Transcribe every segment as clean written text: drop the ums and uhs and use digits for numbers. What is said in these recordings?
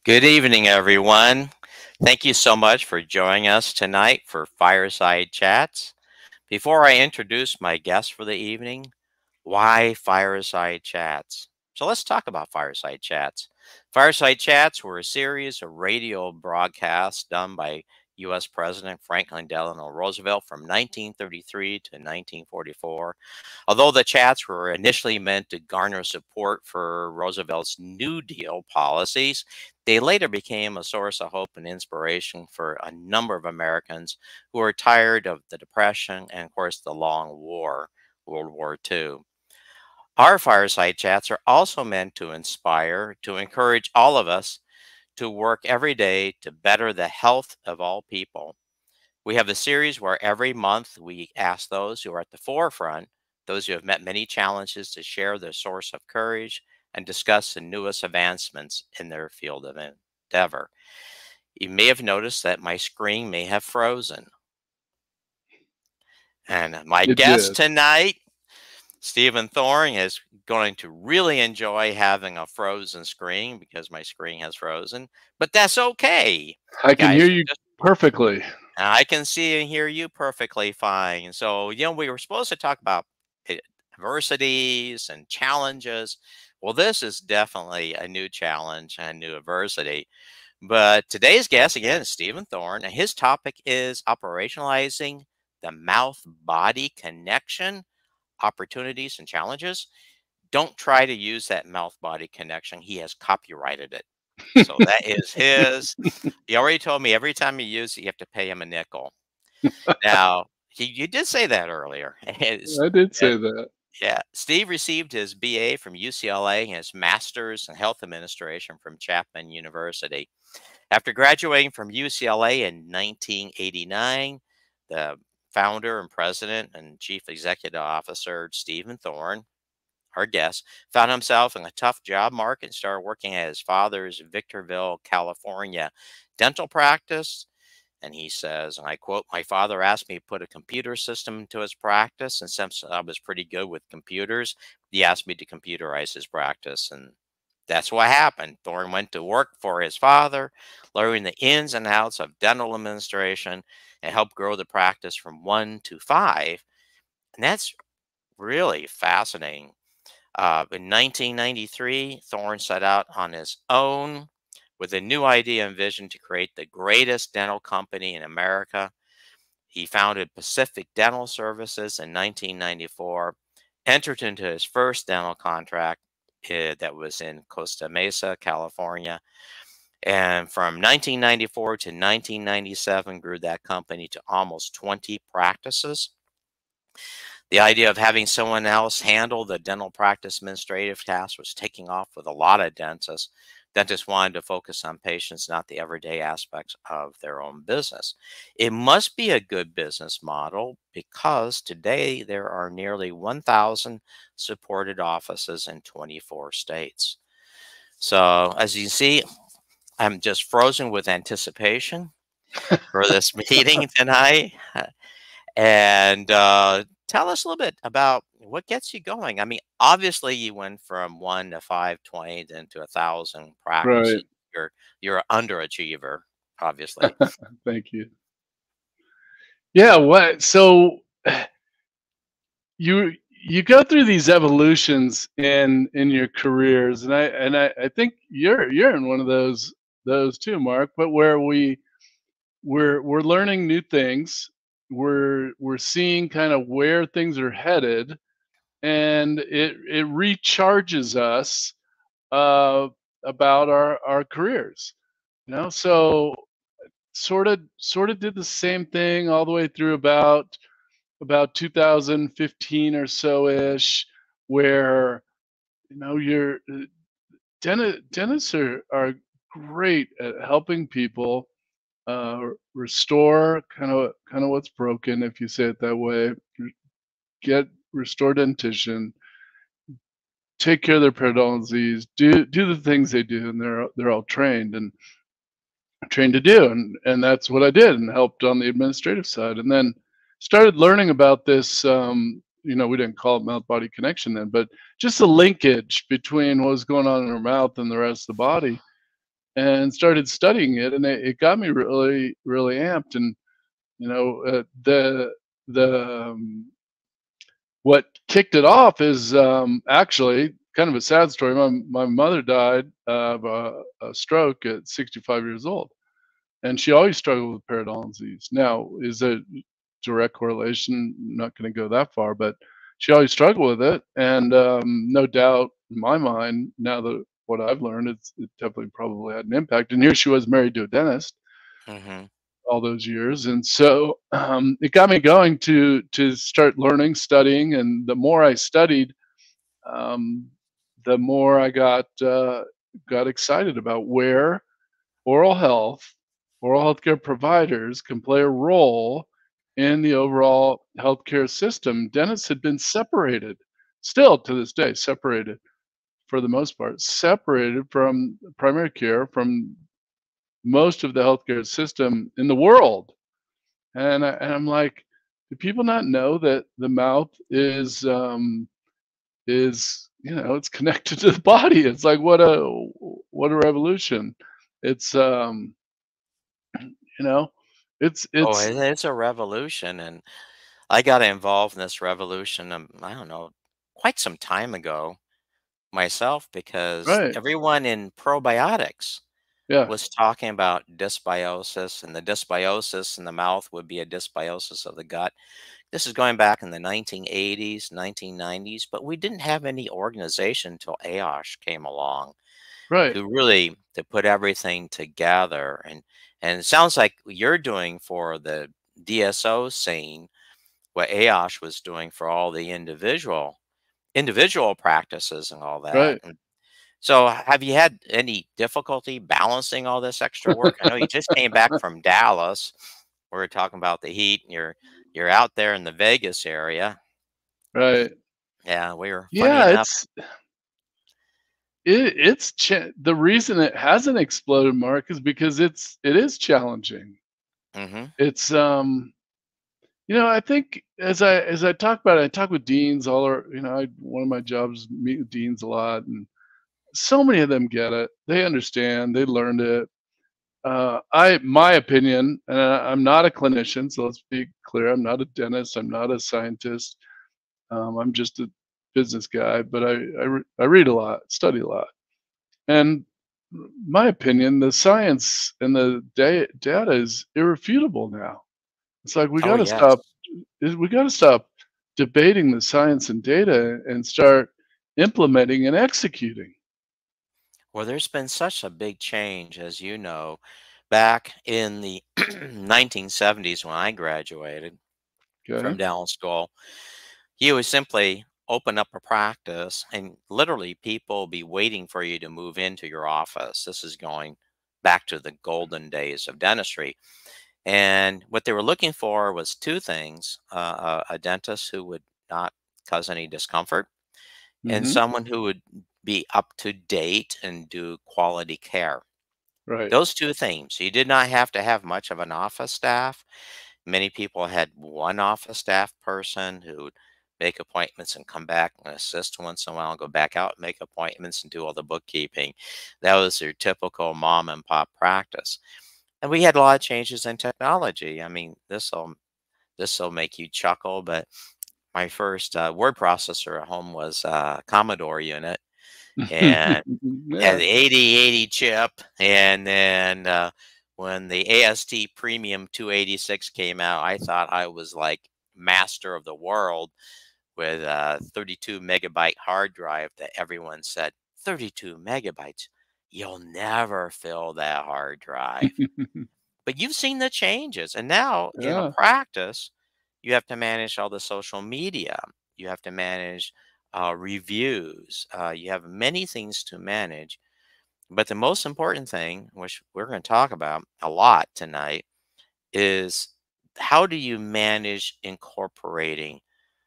Good evening, everyone. Thank you so much for joining us tonight for Fireside Chats. Before I introduce my guest for the evening, why Fireside Chats? So let's talk about Fireside Chats. Fireside Chats were a series of radio broadcasts done by U.S. President Franklin Delano Roosevelt from 1933 to 1944. Although the chats were initially meant to garner support for Roosevelt's New Deal policies, they later became a source of hope and inspiration for a number of Americans who were tired of the Depression and, of course, the long war, World War II. Our fireside chats are also meant to inspire, to encourage all of us to work every day to better the health of all people. We have a series where every month we ask those who are at the forefront, those who have met many challenges, to share their source of courage and discuss the newest advancements in their field of endeavor. You may have noticed that my screen may have frozen. And my guest tonight, Stephen Thorne, is going to really enjoy having a frozen screen because my screen has frozen, but that's okay. I can hear you perfectly. I can see and hear you perfectly fine. So, we were supposed to talk about adversities and challenges. Well, this is definitely a new challenge and new adversity. But today's guest, again, is Stephen Thorne, and his topic is operationalizing the mouth-body connection, opportunities and challenges. Don't try to use that mouth-body connection. He has copyrighted it. So that is his. He already told me every time you use it, you have to pay him a nickel. Now, you did say that earlier. I did say that. Yeah. Steve received his BA from UCLA and his master's in health administration from Chapman University. After graduating from UCLA in 1989, the founder and president and chief executive officer, Stephen Thorne, our guest, found himself in a tough job market and started working at his father's Victorville, California dental practice. And he says, and I quote, "My father asked me to put a computer system into his practice. And since I was pretty good with computers, he asked me to computerize his practice." And that's what happened. Thorne went to work for his father, learning the ins and outs of dental administration, and helped grow the practice from 1 to 5. And that's really fascinating. In 1993, Thorne set out on his own with a new idea and vision to create the greatest dental company in America. He founded Pacific Dental Services in 1994, entered into his first dental contract that was in Costa Mesa, California. And from 1994 to 1997, grew that company to almost 20 practices. The idea of having someone else handle the dental practice administrative tasks was taking off with a lot of dentists. Dentists wanted to focus on patients, not the everyday aspects of their own business. It must be a good business model because today there are nearly 1,000 supported offices in 24 states. So as you see, I'm just frozen with anticipation for this meeting tonight. And tell us a little bit about what gets you going. I mean, obviously, you went from 1 to 520 then to 1,000 practices. Right. You're an underachiever, obviously. Thank you. Yeah. So you go through these evolutions in your careers, and I think you're in one of those too, Mark. But where we're learning new things. We're seeing kind of where things are headed, and it recharges us about our careers, So sort of did the same thing all the way through about 2015 or so ish, where your dentists are great at helping people restore kind of what's broken, if you say it that way, get restored dentition, take care of their periodontal disease, do the things they do, and they're all trained to do, and that's what I did, and helped on the administrative side, and then started learning about this. We didn't call it mouth-body connection then, but just the linkage between what was going on in our mouth and the rest of the body. and started studying it, and it got me really, really amped. And the what kicked it off is actually kind of a sad story. My mother died of a stroke at 65 years old, and she always struggled with periodontal disease. Now, is a direct correlation? I'm not going to go that far, but she always struggled with it, and no doubt in my mind, now that what I've learned, it definitely probably had an impact. And here she was married to a dentist Hmm. all those years, and so it got me going to start learning, studying, and the more I studied, um, the more I got excited about where oral health, oral healthcare providers can play a role in the overall healthcare system. Dentists had been separated, still to this day, separated for the most part, separated from primary care, from most of the healthcare system in the world. And I'm like, do people not know that the mouth is it's connected to the body? It's like what a revolution. It's you know Oh, it's it's a revolution, and I got involved in this revolution. I don't know, quite some time ago myself, because right. everyone in probiotics Yeah, was talking about dysbiosis, and the dysbiosis in the mouth would be a dysbiosis of the gut. This is going back in the 1980s, 1990s, but we didn't have any organization until AOSH came along right, to put everything together. And it sounds like you're doing for the DSO scene what AOSH was doing for all the individual practices and all that. right. And so have you had any difficulty balancing all this extra work? I know you just came back from Dallas. We were talking about the heat, and you're out there in the Vegas area. Right. Yeah, we were funny Yeah, enough. the reason it hasn't exploded, Mark, is because it is challenging. Hmm. It's I think as I talk about it, I talk with deans all or one of my jobs is meet with deans a lot, and so many of them get it. They understand. They learned it. My opinion, and I'm not a clinician, so let's be clear. I'm not a dentist. I'm not a scientist. I'm just a business guy, but I read a lot, study a lot, and my opinion, the science and the data is irrefutable now. It's like Oh, yes. we got to stop debating the science and data and start implementing and executing. Well, there's been such a big change, as you know, back in the 1970s when I graduated from Okay, Dallas School. You would simply open up a practice, and literally people be waiting for you to move into your office. This is going back to the golden days of dentistry. And what they were looking for was two things: a dentist who would not cause any discomfort, and hmm, someone who would be up to date and do quality care. right. Those two things. You did not have to have much of an office staff. Many people had one office staff person who would make appointments and come back and assist once in a while, and go back out and make appointments and do all the bookkeeping. That was your typical mom and pop practice. And we had a lot of changes in technology. I mean, this will make you chuckle, but my first word processor at home was a Commodore unit, and had Yeah, the 8080 chip. And then when the AST Premium 286 came out, I thought I was like master of the world, with a 32 megabyte hard drive that everyone said, 32 megabytes, you'll never fill that hard drive. But you've seen the changes. And now in a yeah. practice, you have to manage all the social media. You have to manage reviews. You have many things to manage. But the most important thing, which we're going to talk about a lot tonight, is how do you manage incorporating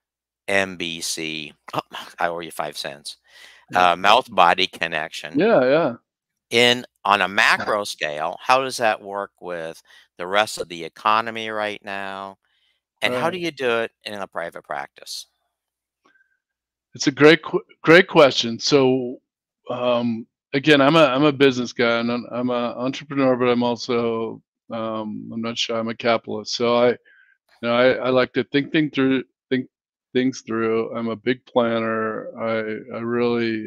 MBC? Oh, I owe you 5 cents. Mouth body connection Yeah, yeah, in on a macro scale. How does that work with the rest of the economy right now? And how do right. you do it in a private practice? It's a great question. So, again, I'm a business guy, and I'm a entrepreneur, but I'm also, I'm not shy, I'm a capitalist. So I like to think things through. I'm a big planner. I really,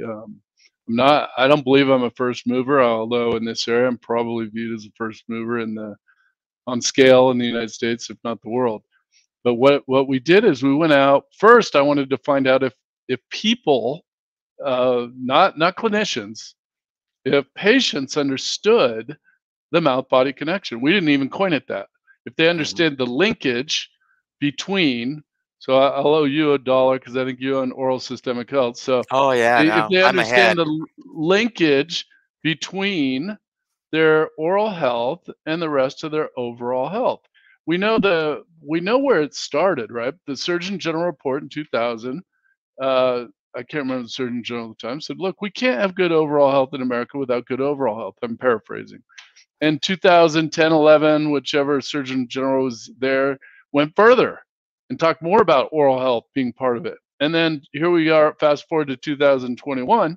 I don't believe I'm a first mover, although in this area I'm probably viewed as a first mover in the on scale in the United States, if not the world. But what we did is we went out first. I wanted to find out if people, not clinicians, if patients understood the mouth body connection. We didn't even coin it that. If they Mhm. understand the linkage between, so I'll owe you $1 because I think you own oral systemic health. So Oh, yeah, if no, they I'm ahead. understand the linkage between their oral health and the rest of their overall health. We know where it started, right? The Surgeon General report in 2000, I can't remember the Surgeon General at the time, said, "Look, we can't have good overall health in America without good overall health." I'm paraphrasing. And 2010, 11, whichever Surgeon General was there, went further and talked more about oral health being part of it. And then here we are, fast forward to 2021,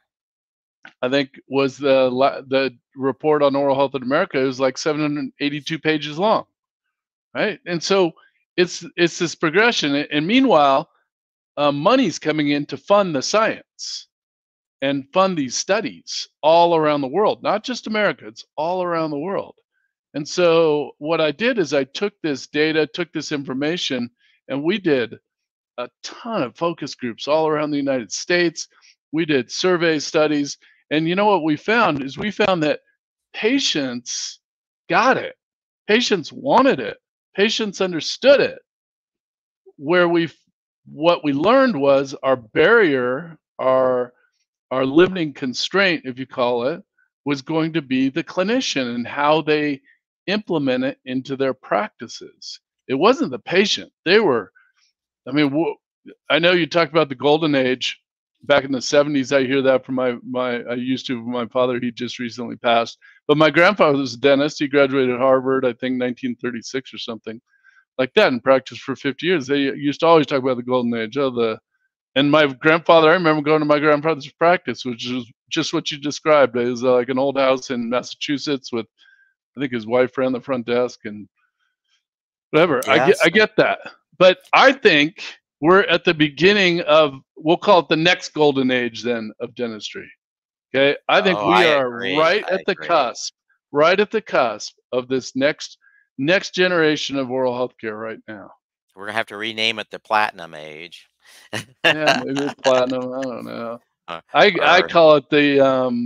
I think was the report on oral health in America. It was like 782 pages long, right? And so it's this progression. And meanwhile, money's coming in to fund the science and fund these studies all around the world, not just America. It's all around the world. And so what I did is I took this data, took this information, and we did a ton of focus groups all around the United States. We did survey studies. And you know what we found is we found that patients got it. Patients wanted it. Patients understood it. Where we what we learned was our barrier, our limiting constraint, if you call it, was going to be the clinician and how they implement it into their practices. It wasn't the patient. They were, I mean, I know you talked about the golden age back in the 70s. I hear that from I used to from my father. He just recently passed. But my grandfather was a dentist. He graduated at Harvard, I think 1936 or something like that, and practiced for 50 years. They used to always talk about the golden age. Oh, and my grandfather, I remember going to my grandfather's practice, which is just what you described. It was like an old house in Massachusetts with, I think his wife ran the front desk and whatever. Yes. I get that. But I think we're at the beginning of, we'll call it the next golden age then of dentistry. Okay. I think Oh, we I are agree. I agree. right at the cusp of this next generation of oral health care right now. We're gonna have to rename it the platinum age. Yeah, maybe platinum. I don't know. Uh, I or call it the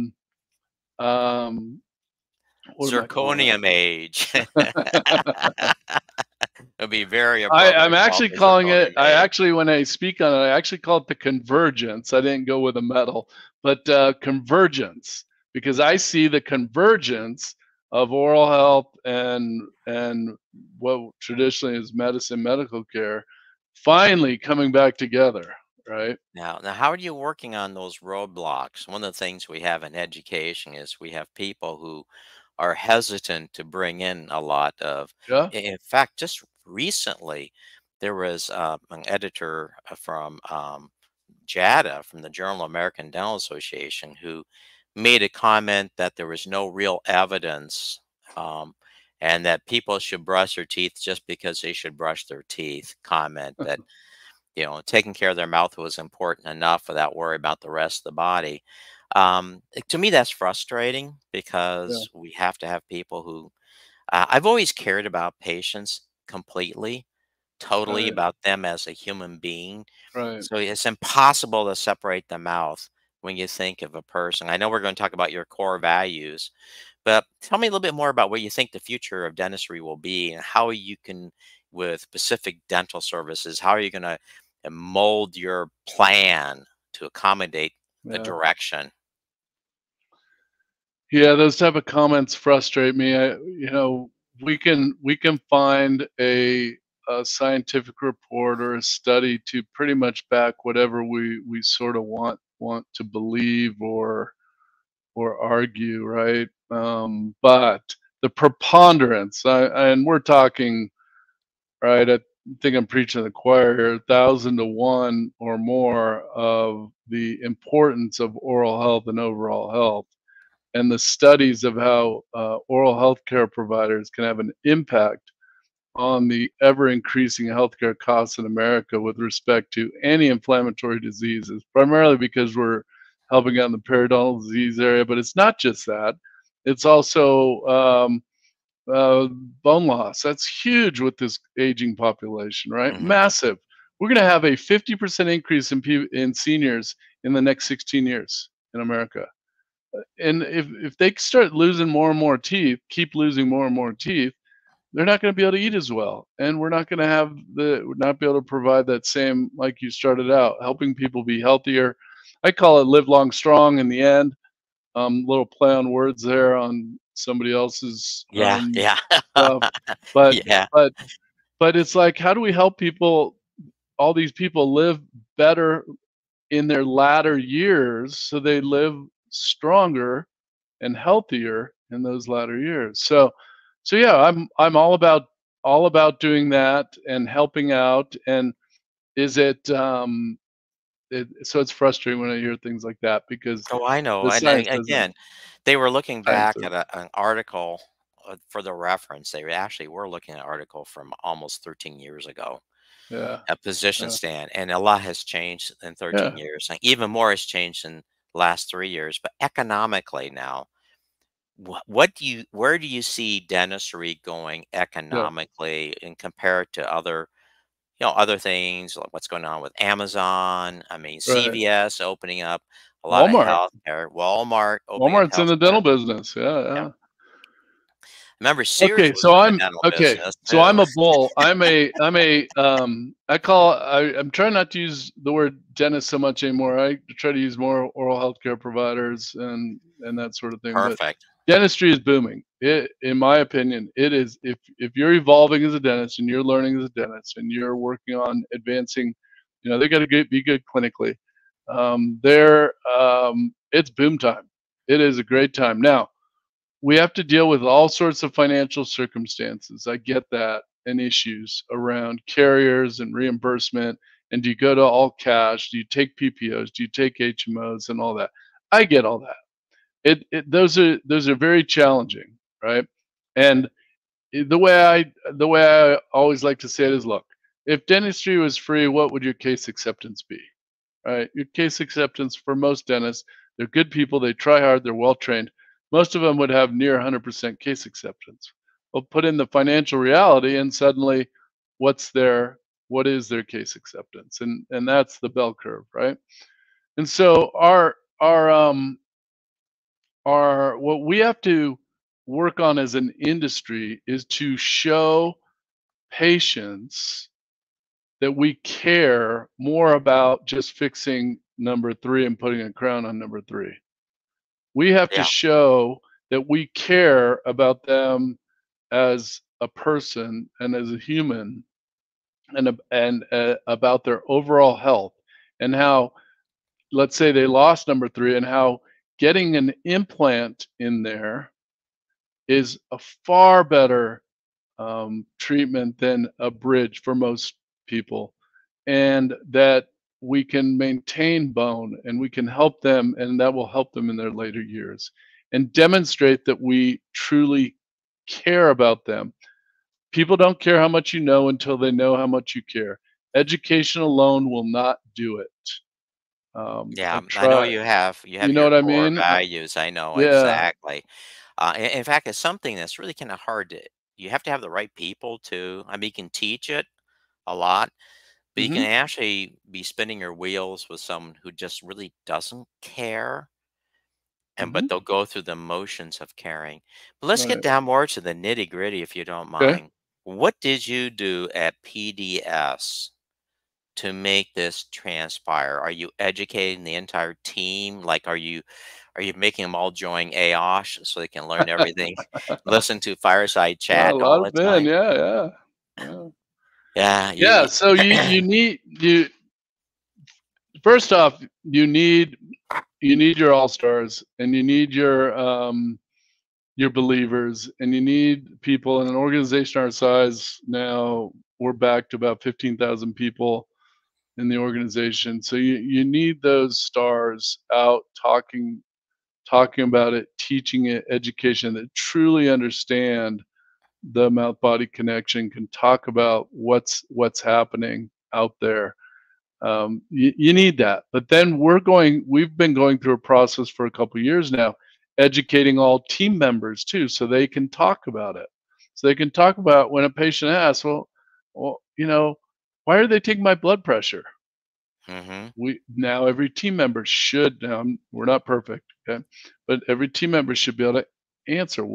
um what am I calling zirconium age. it? It'll be very I'm appropriate to call actually it the calling it. zirconium I age. actually, when I speak on it, I actually call it the convergence. I didn't go with a metal, but convergence, because I see the convergence of oral health and what traditionally is medicine, medical care, finally coming back together. Right? Now, how are you working on those roadblocks? One of the things we have in education is we have people who are hesitant to bring in a lot of. Yeah. In fact, just recently, there was an editor from JADA, from the Journal of American Dental Association, who made a comment that there was no real evidence, um, and that people should brush their teeth just because they should brush their teeth. Comment that, taking care of their mouth was important enough without worry about the rest of the body. To me, that's frustrating Yeah. because we have to have people who, I've always cared about patients completely, totally Right. about them as a human being. Right. So it's impossible to separate them out when you think of a person. I know we're going to talk about your core values, but tell me a little bit more about what you think the future of dentistry will be and how you can, with specific dental services, how are you going to mold your plan to accommodate the Yeah. direction? Yeah, those type of comments frustrate me. We can find a scientific report or a study to pretty much back whatever we sort of want to believe or argue, right? But the preponderance, and we're talking right at think I'm preaching to the choir here, 1,000 to 1 or more of the importance of oral health and overall health, and the studies of how oral health care providers can have an impact on the ever increasing healthcare costs in America with respect to anti-inflammatory diseases, primarily because we're helping out in the periodontal disease area. But it's not just that; it's also uh, bone loss. That's huge with this aging population, right? Hmm. Massive. We're going to have a 50% increase in seniors in the next 16 years in America. And if they start losing more and more teeth, keep losing more and more teeth, they're not going to be able to eat as well, and we're not going to have not be able to provide that same, like you started out, helping people be healthier. I call it live long strong in the end. Little play on words there on somebody else's Yeah, yeah, stuff, but yeah. but but it's like, how do we help people, all these people, live better in their latter years so they live stronger and healthier in those latter years. So yeah, I'm all about doing that and helping out. And is it so it's frustrating when I hear things like that because Oh, I know. the And science doesn't again, they were looking science back doesn't. at an article for the reference. They actually were looking at an article from almost 13 years ago, Yeah, a position yeah, stand, and a lot has changed in 13 yeah, years. Like even more has changed in the last 3 years. But economically now, where do you see dentistry going yeah. economically and compared to other, other things like what's going on with Amazon? I mean, Right. CVS opening up a lot of Walmart. healthcare, Walmart opening up Walmart's in the healthcare. dental business. Yeah, Yeah. yeah. Remember Sears Okay, was so in the I'm dental okay. business So too. I'm a bull. I'm trying not to use the word dentist so much anymore. I try to use more oral healthcare providers and that sort of thing. But Perfect. dentistry is booming. In my opinion, it is. If you're evolving as a dentist and you're learning as a dentist and you're working on advancing, they got to be good clinically. It's boom time. It is a great time now. We have to deal with all sorts of financial circumstances. I get that, and issues around carriers and reimbursement. And do you go to all cash? Do you take PPOs? Do you take HMOs and all that? I get all that. Those are very challenging, right? And the way I always like to say it is, look, if dentistry was free, what would your case acceptance be? Right? Your case acceptance for most dentists, they're good people, they try hard, they're well trained. Most of them would have near 100% case acceptance. Well, put in the financial reality, and suddenly, what is their case acceptance? And that's the bell curve, right? And so our what we have to work on as an industry is to show patients that we care more about just fixing number 3 and putting a crown on number 3. We have to Yeah. show that we care about them as a person and as a human, and about their overall health, and how, let's say they lost number 3, and how getting an implant in there is a far better treatment than a bridge for most people, and that we can maintain bone and we can help them, and that will help them in their later years, and demonstrate that we truly care about them. People don't care how much you know until they know how much you care. Education alone will not do it. Yeah, I've I know tried. you You have know your what I core mean? values. I know Yeah. exactly. In fact, it's something that's really kind of hard to. You have to have the right people to. I mean, you can teach it a lot, but you Hmm. can actually be spinning your wheels with someone who just really doesn't care, and Hmm. but they'll go through the motions of caring. But let's get Right. down more to the nitty gritty, if you don't Okay. mind. What did you do at PDS to make this transpire? Are you educating the entire team? Like, are you making them all join AOSH so they can learn everything? Listen to Fireside A Chat lot all of the men. time? Yeah, yeah, yeah. Yeah, Yeah, so you first off, you need your all-stars, and you need your believers, and you need people in an organization our size now. we're back to about 15,000 people in the organization. So you need those stars out talking about it, teaching it, education that truly understand the mouth body connection, can talk about what's happening out there. You need that. But then we've been going through a process for a couple of years now, educating all team members too, so they can talk about it. So they can talk about when a patient asks, well, why are they taking my blood pressure? Mm-hmm. We now every team member should now we're not perfect, okay, but every team member should be able to answer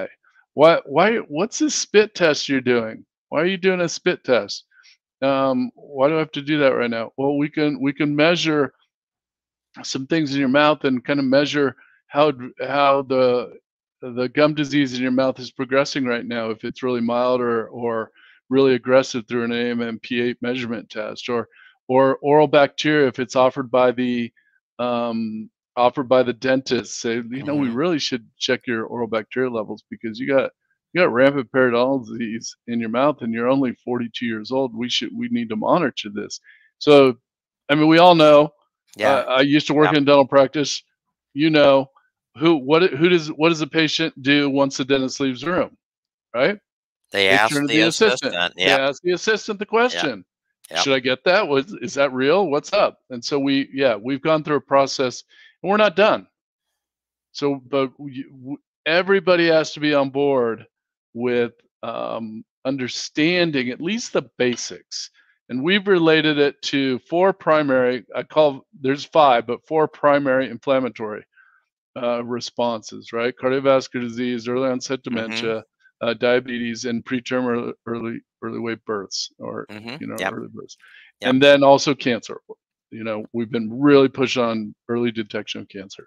why what's this spit test you're doing? Why are you doing a spit test? Why do I have to do that right now? Well, we can measure some things in your mouth and kind of measure how the gum disease in your mouth is progressing right now, if it's really mild or really aggressive, through an AMMP8 measurement test, or oral bacteria if it's um, offered by the dentist. Say, we Mm-hmm. really should check your oral bacteria levels because you got rampant periodontal disease in your mouth and you're only 42 years old. We need to monitor this. So, I mean, we all know, Yeah. I used to work Yep. in dental practice. You know, what does the patient do once the dentist leaves the room, right? They They turn asked to the the assistant. assistant. They Yep. ask the assistant the Yep. question, Yep. "Should I get that? Is that real? What's up?" And so we've gone through a process, and we're not done. So, but everybody has to be on board with understanding at least the basics. And we've related it to four primary, there's five, but four primary inflammatory responses, right? Cardiovascular disease, early onset Mm-hmm. dementia, diabetes, and preterm early weight births, or Mm-hmm. Yep. early births, Yep. and then also cancer. We've been really pushing on early detection of cancer.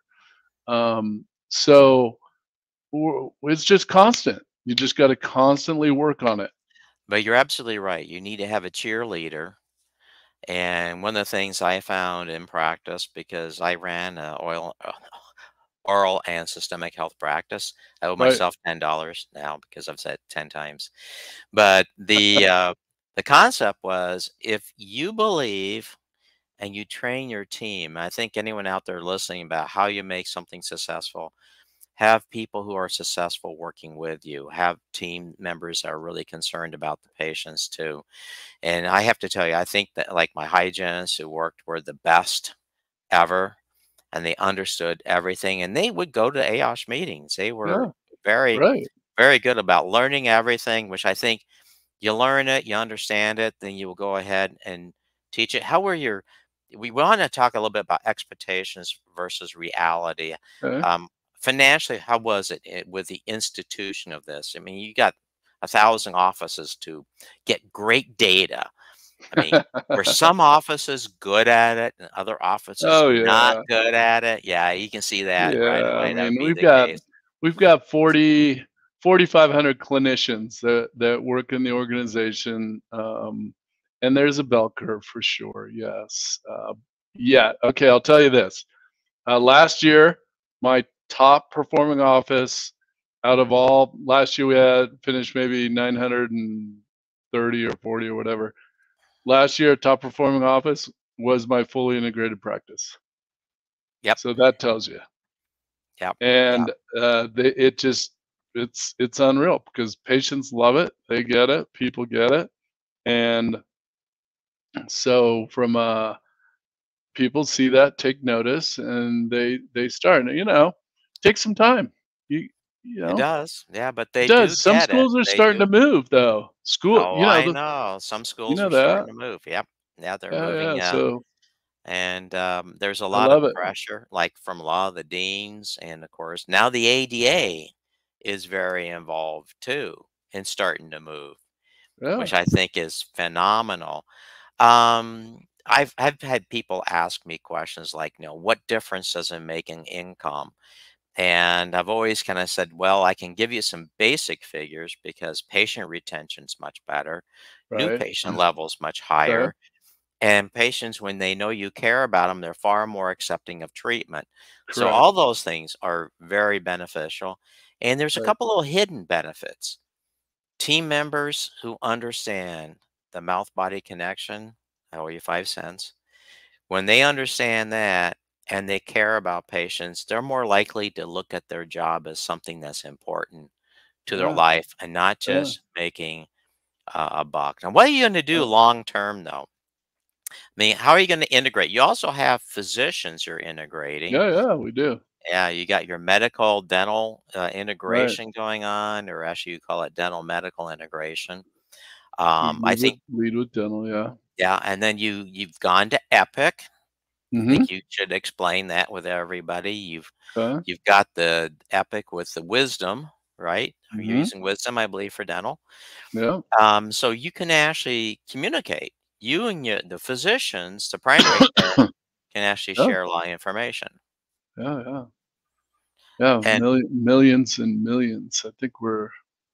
So it's just constant. You just got to constantly work on it. But you're absolutely right. You need to have a cheerleader. And one of the things I found in practice, because I ran a oral and systemic health practice, I owe Right. myself $10 now because I've said it 10 times. But the concept was, if you believe and you train your team, I think anyone out there listening about how you make something successful, have people who are successful working with you, have team members that are really concerned about the patients too. And I have to tell you, I think that, like, my hygienists who worked were the best ever, and they understood everything, and they would go to AOSH meetings. They were Yeah. very, Right. very good about learning everything, which I think you learn it, you understand it, then you will go ahead and teach it. How were your We want to talk a little bit about expectations versus reality. Okay. Um, Financially, how was it with the institution of this? I mean, you got 1,000 offices to get great data. I mean, were some offices good at it and other offices Oh not yeah. good at it? Yeah, you can see that right Yeah, I away. That would mean, be we've the got case. we've got 4,500 clinicians that work in the organization, and there's a bell curve for sure. Yes. Yeah. Okay. I'll tell you this. Last year, my top performing office out of all last year, we had finished maybe 930 or 40 or whatever. Last year, top performing office was my fully integrated practice. Yep. So that tells you. Yep. Yep. And it's unreal because patients love it, they get it, people get it. And so from people see that, take notice, and they start, take some time. you you It know does. Yeah, but it they do does. Some get it. schools are They starting to do. move though. Oh, I The know. Some you schools know are that. starting to move. Yep. Yeah, they're Yeah, moving. yeah, so And there's a I lot of love it. pressure, like from a lot of the deans, and of course now the ADA is very involved too in starting to move, Yeah. which I think is phenomenal. I've had people ask me questions like, what difference does it make in income? And I've always kind of said, well, I can give you some basic figures because patient retention's much better, new Right. patient levels much Okay. higher, and patients, when they know you care about them, they're far more accepting of treatment. So Correct. all those things are very beneficial. And there's a Right. couple of hidden benefits. Team members who understand the mouth body connection, I owe you 5 cents. When they understand that and they care about patients, they're more likely to look at their job as something that's important to their Yeah, life and not yeah, just making a buck. Now, what are you going to do yeah, long term, though? I mean, how are you going to integrate? You also have physicians you're integrating. yeah, yeah. We do. Yeah, you got your medical dental Right. integration going on, or actually you call it dental medical integration. We I lead with think, dental. Yeah. yeah, and then you've gone to Epic. I Mm-hmm. think you should explain that with everybody. Okay. You've got the Epic with the Wisdom, right? You're Mm-hmm. using Wisdom, I believe, for dental. Yeah. So you can actually communicate. You and the physicians, the primary care, can actually Yeah. share a lot of information. Yeah. Yeah. Yeah. And Millions and millions. I think we're.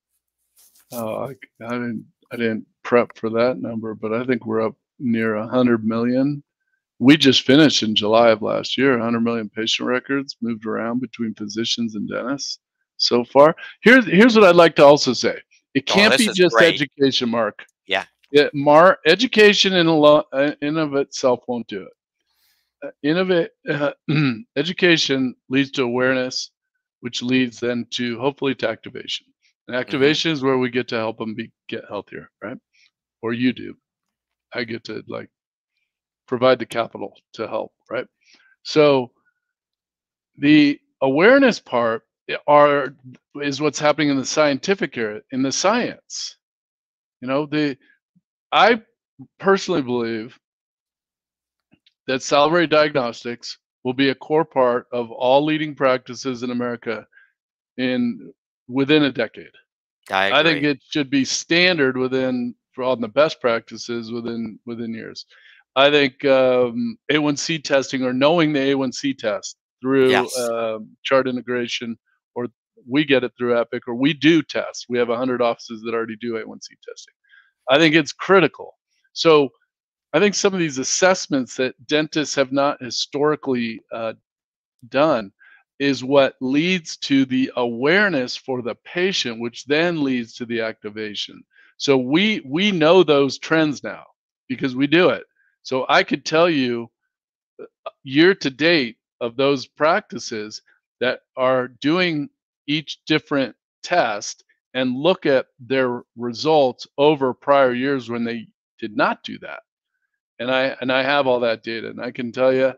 I didn't prep for that number, but I think we're up near 100 million. We just finished in July of last year, 100 million patient records moved around between physicians and dentists so far. Here's what I'd like to also say. It oh, can't this be is just great. education, Mark. Yeah. Education in of itself won't do it. Innovate education leads to awareness, which leads then to hopefully to activation. And Hmm. activation is where we get to help them get healthier, right? Or you do. I get to like provide the capital to help, right? So the awareness part are is what's happening in the scientific area, in the science. The I personally believe that salivary diagnostics will be a core part of all leading practices in America in within a decade. I I think agree. it should be standard within for all the best practices within years. I think A1C testing or knowing the A1C test through Yes. chart integration, or we get it through Epic, or we do tests. We have 100 offices that already do A1C testing. I think it's critical. So I think some of these assessments that dentists have not historically done is what leads to the awareness for the patient, which then leads to the activation. So we know those trends now because we do it. So I could tell you year to date of those practices that are doing each different test and look at their results over prior years when they did not do that. And I have all that data, and I can tell you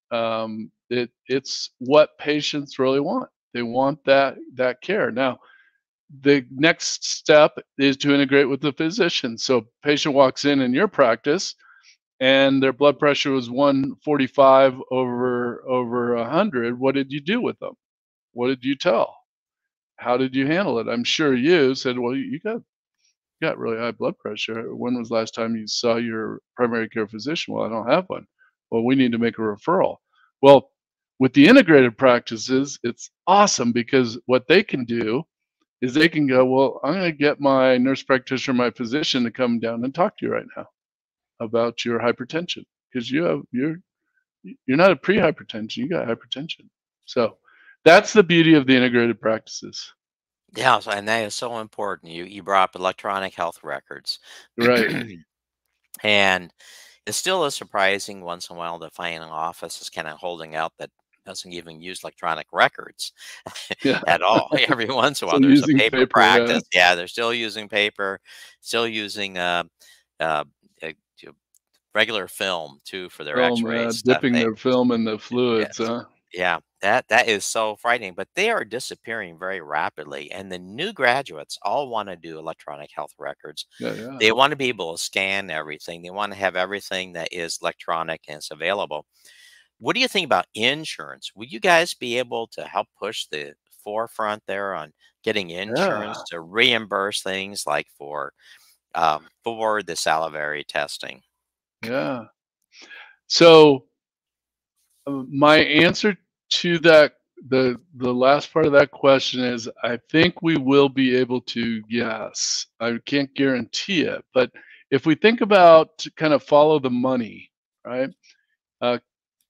it's what patients really want. They want that care. Now, the next step is to integrate with the physician. So, patient walks in your practice, and their blood pressure was 145 over 100. What did you do with them? What did you tell? How did you handle it? I'm sure you said, "Well, you got really high blood pressure. When was the last time you saw your primary care physician?" "Well, I don't have one." "Well, we need to make a referral." Well, with the integrated practices, it's awesome because what they can do is they can go, "Well, I'm going to get my nurse practitioner, my physician to come down and talk to you right now about your hypertension because you're not a pre-hypertension, you got hypertension." So that's the beauty of the integrated practices. Yeah, and that is so important. You brought up electronic health records. Right. And it still is surprising once in a while to find an office is kind of holding out that doesn't even use electronic records Yeah. at all. Every once in a So while, there's a using paper paper, yeah. practice. Yeah, they're still using paper, still using uh, uh, regular film too for their Film, X-ray stuff. dipping their film in the fluids, Yes. huh? Yeah, that is so frightening, but they are disappearing very rapidly, and the new graduates all wanna do electronic health records. Yeah, yeah. They wanna be able to scan everything. They wanna have everything that is electronic and is available. What do you think about insurance? Would you guys be able to help push the forefront there on getting Yeah, insurance to reimburse things like for the salivary testing? yeah. So, my answer to that the last part of that question is I think we will be able to, yes. I can't guarantee it, but if we think about to kind of follow the money, right? Uh,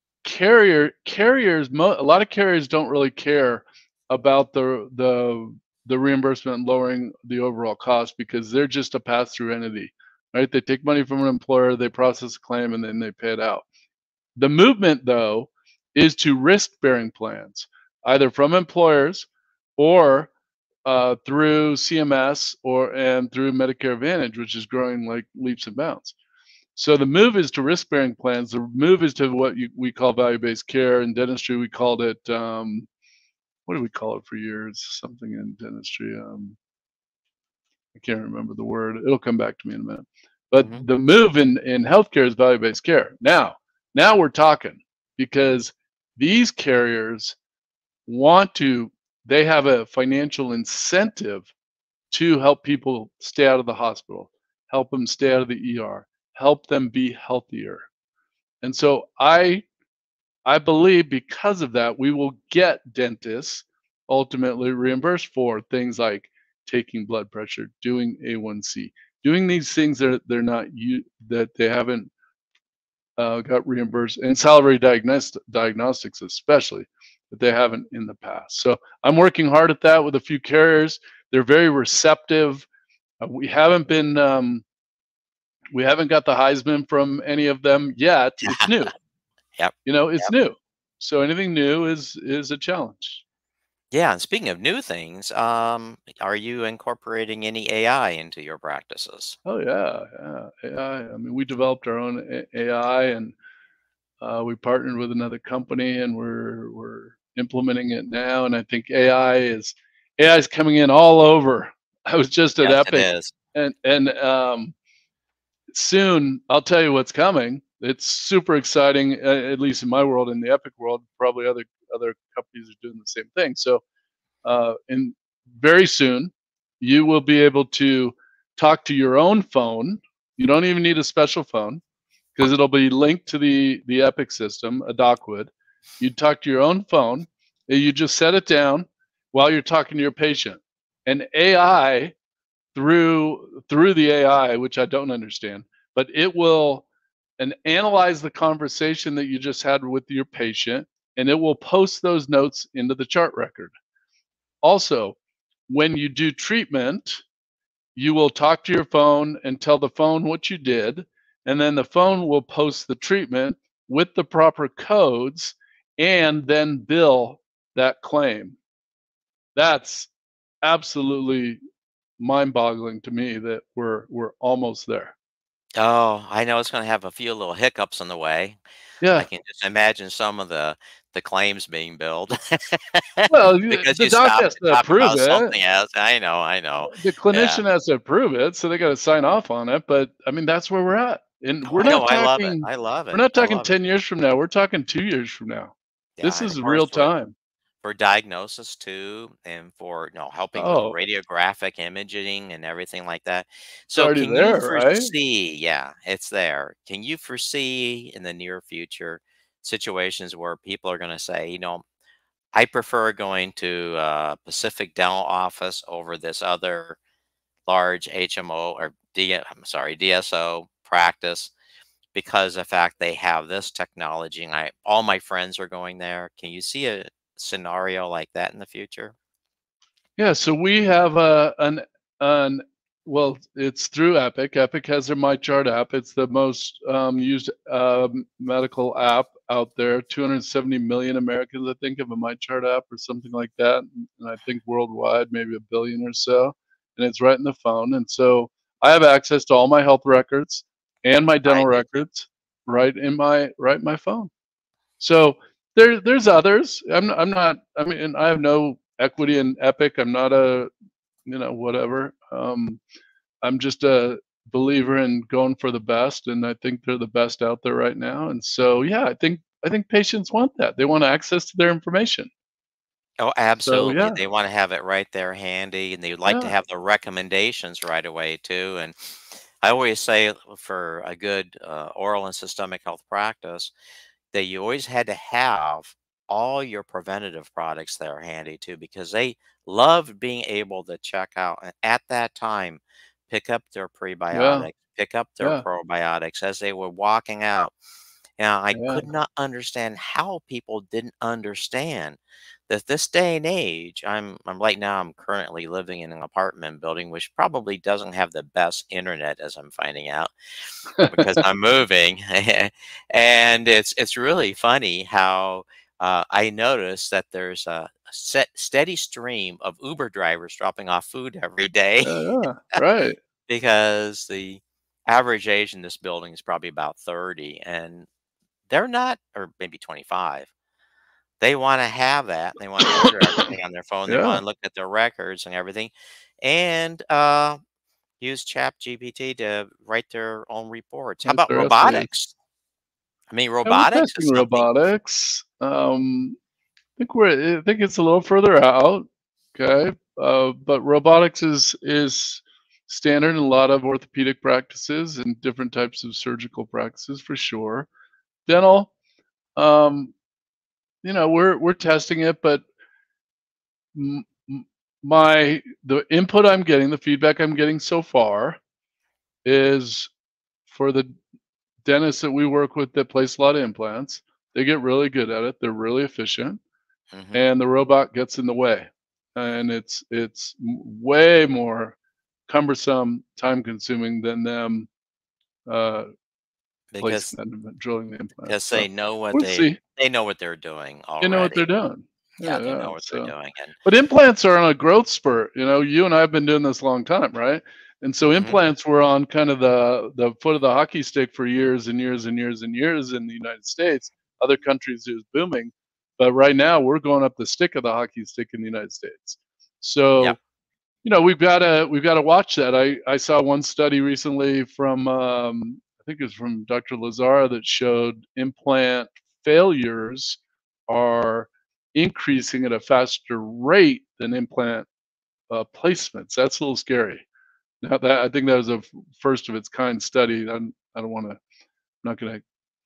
a lot of carriers don't really care about the reimbursement and lowering the overall cost because they're just a pass-through entity, right? They take money from an employer, they process a claim, and then they pay it out. The movement, though, is to risk-bearing plans, either from employers or through CMS and through Medicare Advantage, which is growing like leaps and bounds. So the move is to risk-bearing plans. The move is to what we call value-based care. In dentistry, we called it what do we call it for years? Something in dentistry. I can't remember the word. It'll come back to me in a minute. But Hmm. the move in healthcare is value-based care. Now we're talking because these carriers want to. They have a financial incentive to help people stay out of the hospital, help them stay out of the ER, help them be healthier. And so I believe because of that, we will get dentists ultimately reimbursed for things like taking blood pressure, doing A1C, doing these things that they're not that they haven't got reimbursed, and salary diagnostics especially that they haven't in the past. So I'm working hard at that with a few carriers. They're very receptive. We haven't got the Heisman from any of them yet. It's new. Yep. It's Yep. new. So anything new is a challenge. Yeah. And speaking of new things, are you incorporating any AI into your practices? Oh yeah, yeah. AI. I mean, we developed our own AI, and we partnered with another company, and we're implementing it now. And I think AI is coming in all over. I was just at Yes, it Epic, is. and soon I'll tell you what's coming. It's super exciting, at least in my world, in the Epic world. Probably other companies are doing the same thing. So and very soon you will be able to talk to your own phone. You don't even need a special phone because it'll be linked to the Epic system, a dock would. You talk to your own phone, and you just set it down while you're talking to your patient. And AI through the AI, which I don't understand, but it will and analyze the conversation that you just had with your patient, and it will post those notes into the chart record. Also, when you do treatment, you will talk to your phone and tell the phone what you did, and then the phone will post the treatment with the proper codes and then bill that claim. That's absolutely mind-boggling to me that we're almost there. Oh, I know it's going to have a few little hiccups on the way. I Yeah. can just imagine some of the claims being billed Well, because the you doc stopped has to to talk approve about it. something else. I know, I know. The Yeah. clinician has to approve it, so they gotta sign off on it, but, I mean, that's where we're at, and Oh, I know. I love it. I love we're it. not I talking love it. 10 years from now, we're talking 2 years from now. Yeah, This and of is course real time. for diagnosis too, and for helping with Oh, radiographic imaging and everything like that. it's So, already can you there, right? foresee? Yeah, it's there. Can you foresee in the near future situations where people are going to say, I prefer going to Pacific Dental office over this other large HMO or I'm sorry, DSO practice because of the fact they have this technology and all my friends are going there. Can you see a scenario like that in the future? Yeah, so we have an well, it's through Epic. Epic has their MyChart app. It's the most used medical app out there. 270 million Americans, I think, have a MyChart app or something like that. And I think worldwide, maybe a billion or so. And it's right in the phone. And so I have access to all my health records and my I dental do too. records right in my phone. So there's others. I'm not. I mean, I have no equity in Epic. I'm not a whatever. I'm just a believer in going for the best, and I think they're the best out there right now. And so yeah, I think patients want that. They want access to their information. Oh, So absolutely. yeah, They want to have it right there handy and they'd like to yeah, have the recommendations right away too. And I always say for a good oral and systemic health practice, that you always had to have all your preventative products there handy too, because they loved being able to check out and at that time pick up their yeah, prebiotics, pick up their yeah, probiotics as they were walking out. And I yeah, could not understand how people didn't understand this day and age, I'm right now I'm currently living in an apartment building which probably doesn't have the best internet as I'm finding out because I'm moving, and it's really funny how I noticed that there's a steady stream of Uber drivers dropping off food every day Yeah, yeah, right. because the average age in this building is probably about 30, and they're not, or maybe 25. They want to have that. They want to order everything on their phone. They Yeah, want to look at their records and everything, and use Chat GPT to write their own reports. How about interesting. robotics? I mean, Yeah, we're robotics is testing something. robotics. I think it's a little further out. Okay, but robotics is standard in a lot of orthopedic practices and different types of surgical practices for sure. Dental, um, we're testing it, but m- m- the input I'm getting, the feedback I'm getting so far is for the dentists that we work with that place a lot of implants. They get really good at it. They're really efficient, Hmm. and the robot gets in the way, and way more cumbersome, time consuming than them uh, because placing and drilling the implants. because So we'll see. they know what they're doing They know what they're already. doing. Yeah, Yeah, they yeah. know what they're So, doing, and but implants are on a growth spurt. You and I have been doing this a long time, right? And so hmm implants were on kind of the foot of the hockey stick for years and years and years and years in the United States. Other countries it was booming, but right now we're going up the stick of the hockey stick in the United States. yep. So we've got to watch that. I saw one study recently from I think it was from Dr. Lazara that showed implant failures are increasing at a faster rate than implant placements. That's a little scary. Now that I think that was a first of its kind study. I don't want to. I'm not going to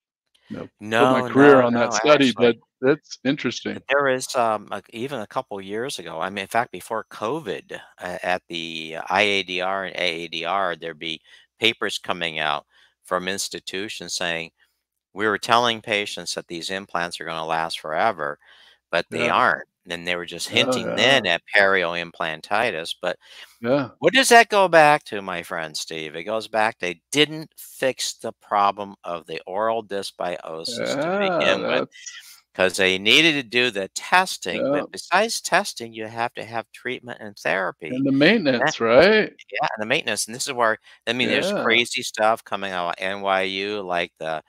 put my No, career no, on that no. study, but Actually, that's interesting. there is even a couple years ago. I mean, in fact, before COVID, at the IADR and AADR, there'd be papers coming out from institutions saying we were telling patients that these implants are going to last forever, but they Yeah. aren't. And they were just Oh hinting yeah. then at perioimplantitis. But Yeah. what does that go back to, my friend Steve? It goes back, they didn't fix the problem of the oral dysbiosis to Yeah. begin with That's because they needed to do the testing. yeah. But besides testing, you have to have treatment and therapy. And the And that, maintenance, right? yeah, and the maintenance. And this is where, I mean, there's Yeah, crazy stuff coming out of NYU, like the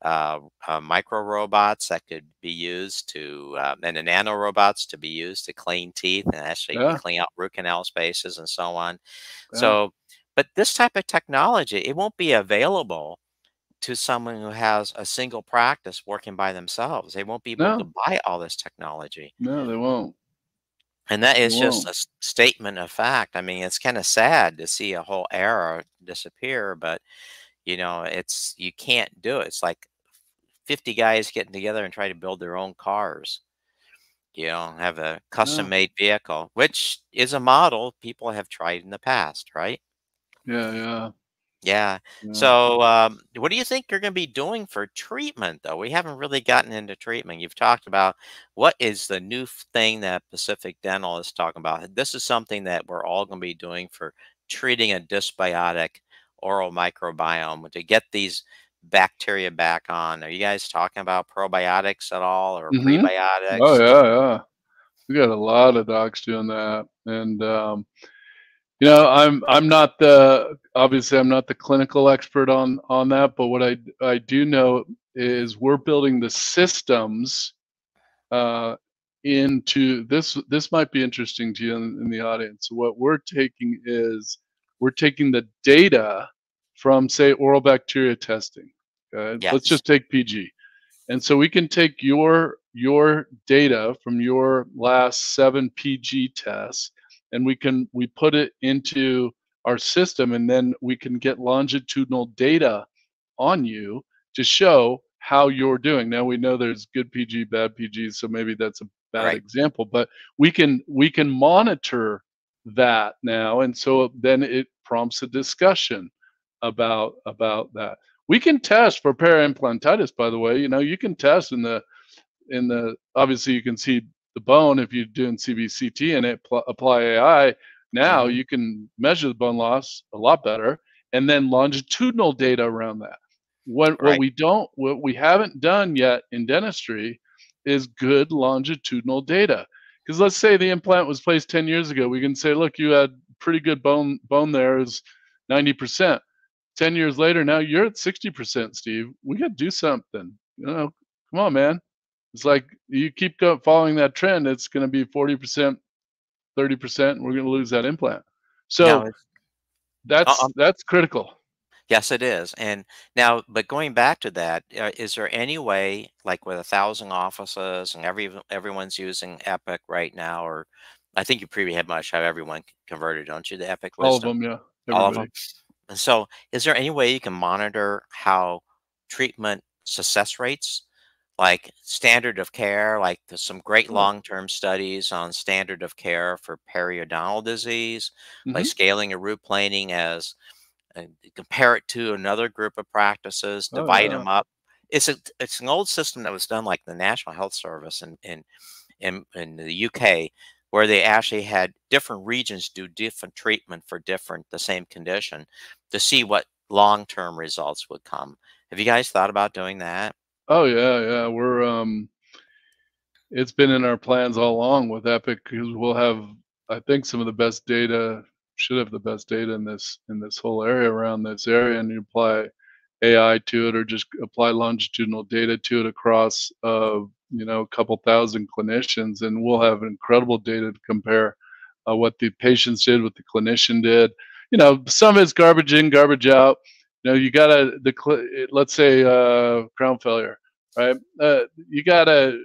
micro robots that could be used to, and the nano robots to be used to clean teeth and actually yeah, clean out root canal spaces and so on. yeah. So, but this type of technology, it won't be available to someone who has a single practice working by themselves. They won't be able to No, buy all this technology. no, they won't. And that They is just a won't. statement of fact. I mean, it's kind of sad to see a whole era disappear, but it's you can't do it. It's like 50 guys getting together and try to build their own cars. Have a custom Yeah, made vehicle, which is a model people have tried in the past, right? yeah, yeah, Yeah. yeah. So, what do you think you're going to be doing for treatment, though? We haven't really gotten into treatment. You've talked about what is the new thing that Pacific Dental is talking about. This is something that we're all going to be doing for treating a dysbiotic oral microbiome to get these bacteria back on. Are you guys talking about probiotics at all or Mhm. Oh, prebiotics? yeah, yeah. We got a lot of docs doing that, and, I'm not the obviously, I'm not the clinical expert on that, but what I do know is we're building the systems uh, into this might be interesting to you in the audience. What we're taking is we're taking the data from say oral bacteria testing. Okay? Let's Yes. just take PG. And so we can take your data from your last 7 PG tests and we put it into our system and then we can get longitudinal data on you to show how you're doing. Now we know there's good PG, bad PG, so maybe that's a bad Right. example, but we can monitor that now, and so then it prompts a discussion about that. We can test for periimplantitis, by the way. You can test in the obviously you can see the bone, if you're doing CBCT and apply AI, now Hmm. you can measure the bone loss a lot better, and then longitudinal data around that. Right. What we haven't done yet in dentistry is good longitudinal data. Because let's say the implant was placed 10 years ago, we can say, look, you had pretty good bone there is 90%. 10 years later, now you're at 60%, Steve. We got to do something. Come on, man. It's like you keep following that trend, it's going to be 40%, 30%, and we're going to lose that implant. Now, So that's critical. yes, it is. And now, but going back to that, is there any way, like with 1,000 offices and everyone's using Epic right now, or I think you pretty much have everyone converted, don't you, to Epic All of Wisdom? them, yeah, All of them. everybody. And so, is there any way you can monitor how treatment success rates, like standard of care, like there's some great Oh, long-term studies on standard of care for periodontal disease, like hmm. scaling a root planing as and compare it to another group of practices, Oh divide yeah. them up. It's an old system that was done like the National Health Service in the UK, where they actually had different regions do different treatment for different the same condition to see what long-term results would come. Have you guys thought about doing that? Oh yeah, yeah. It's been in our plans all along with Epic because we'll have, I think, some of the best data. Should have the best data in this whole area around this area, and you apply AI to it, or just apply longitudinal data to it across, a couple thousand clinicians, and we'll have incredible data to compare what the patients did, what the clinician did. Some of it's garbage in, garbage out. You gotta let's say crown failure, right? You gotta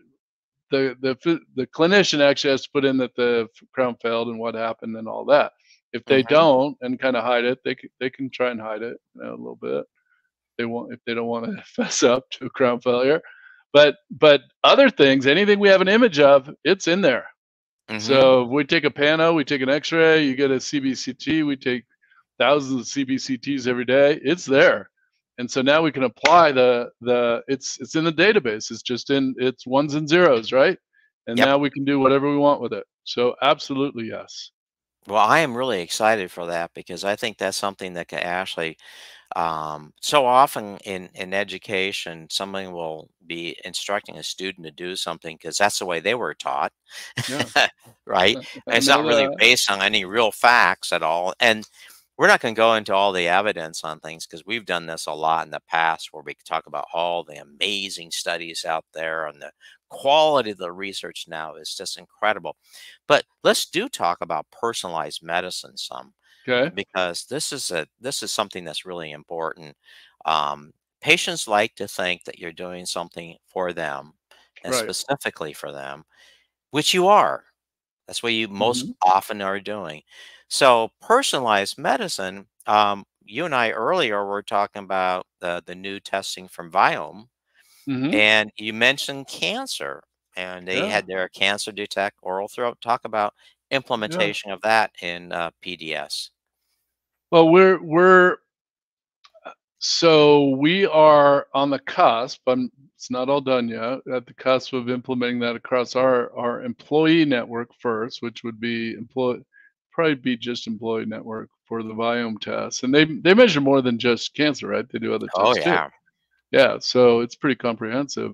the clinician actually has to put in that the crown failed and what happened and all that. If they Hmm. don't and kind of hide it, they can try and hide it, a little bit. They won't if they don't want to fess up to a crown failure. But other things, anything we have an image of, it's in there. Hmm. So if we take a pano, we take an X-ray, you get a CBCT, we take thousands of CBCTs every day. It's there, and so now we can apply it's in the database. It's ones and zeros, right? And Yep. now we can do whatever we want with it. So absolutely yes. Well, I am really excited for that because I think that's something that can actually so often in education, someone will be instructing a student to do something because that's the way they were taught, Yeah, right? And I it's know not really that. based on any real facts at all. And we're not going to go into all the evidence on things because we've done this a lot in the past where we could talk about all the amazing studies out there and the quality of the research now is just incredible. But let's do talk about personalized medicine some Okay, because this is something that's really important. Um, Patients like to think that you're doing something for them and right. specifically for them, which you are. That's what you most Hmm. often are doing. So personalized medicine. You and I earlier were talking about the new testing from Viome, Hmm. and you mentioned cancer, and they Yeah, had their cancer detect oral throat. Talk about yeah. implementation of that in PDS. Well, we're so we are on the cusp. It's not all done yet. At the cusp of implementing that across our employee network first, which would be probably be just employee network for the Viome test. And they measure more than just cancer, right? They do other Oh tests too. yeah. Yeah, so it's pretty comprehensive.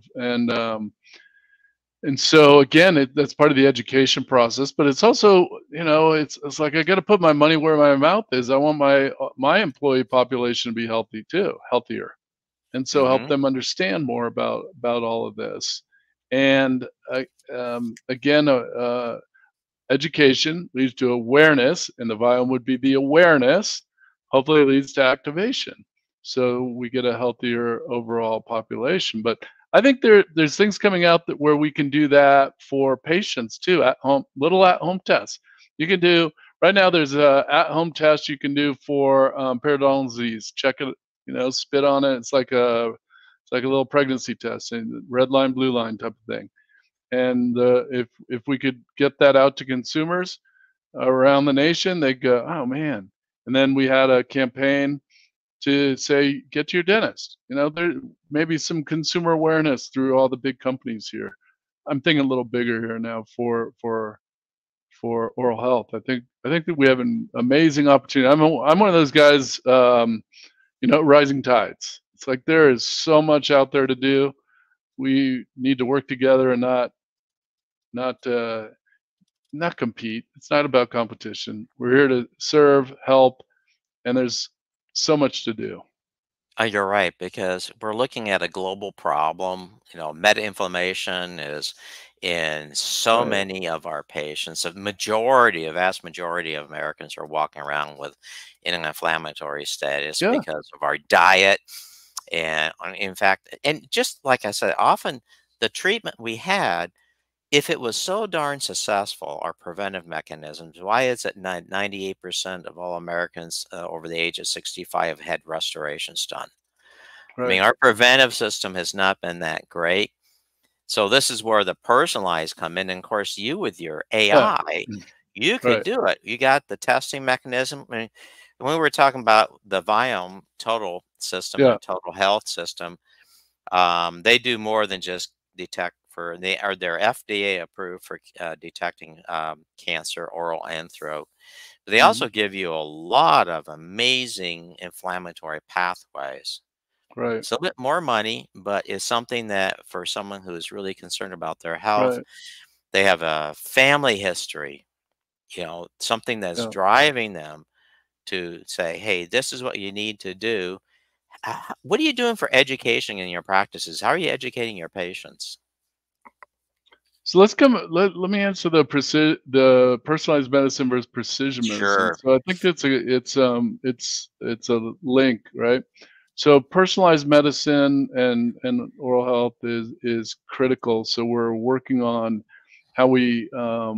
And so again, that's part of the education process, but it's also, it's like I got to put my money where my mouth is. I want my employee population to be healthy too, healthier, and so help Mhm. them understand more about all of this. And again, education leads to awareness, and the viome would be the awareness. Hopefully, it leads to activation, so we get a healthier overall population. But I think there's things coming out that where we can do that for patients too, at home, little at home tests. You can do right now. There's a at home test you can do for periodontal disease. Check it, spit on it. It's like a little pregnancy test, and red line, blue line type of thing. And if we could get that out to consumers around the nation, they go, "Oh man!" And then we had a campaign to say, "Get to your dentist." There may be some consumer awareness through all the big companies here. I'm thinking a little bigger here now for oral health. I think that we have an amazing opportunity. I'm one of those guys, rising tides. It's like there is so much out there to do. We need to work together and not uh, not compete. It's not about competition. We're here to serve, help, and there's so much to do. You're right, because we're looking at a global problem. Meta inflammation is in so Right. many of our patients. A vast majority of Americans are walking around with an inflammatory status Yeah. because of our diet. And in fact, and just like I said, often the treatment we had, if it was so darn successful, our preventive mechanisms, why is it 98% of all Americans over the age of 65 had restorations done? I mean, Right. our preventive system has not been that great. So this is where the personalized come in. And of course, you with your Yeah. AI, Mm. you could Right. do it. You got the testing mechanism. I mean, when we were talking about the Viome total system Yeah. and total health system, they do more than just detect for they're FDA approved for detecting cancer, oral and throat. But they Mhm. also give you a lot of amazing inflammatory pathways. Right. It's a bit more money, but it's something that for someone who is really concerned about their health, Right. they have a family history, something that's Yeah. driving them to say, hey, this is what you need to do. What are you doing for education in your practices? How are you educating your patients? So let me answer the personalized medicine versus precision medicine. Sure. So I think it's a link, right? So personalized medicine and oral health is critical. So we're working on how we